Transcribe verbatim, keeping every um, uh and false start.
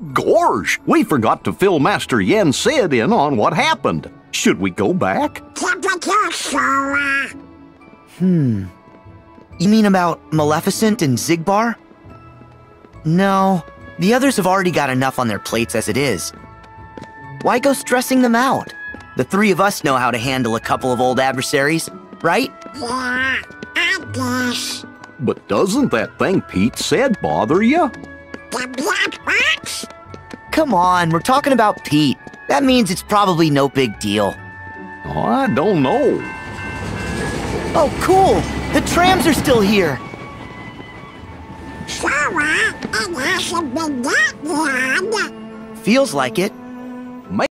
Gorge, we forgot to fill Master Yen Sid in on what happened. Should we go back? K H two Sora. Hmm. You mean about Maleficent and Zigbar? No, the others have already got enough on their plates as it is. Why go stressing them out? The three of us know how to handle a couple of old adversaries, right? Yeah, I guess. But doesn't that thing Pete said bother you? The black box? Come on, we're talking about Pete. That means it's probably no big deal. Oh, I don't know. Oh, cool! The trams are still here! Sora, it hasn't been that long. Feels like it.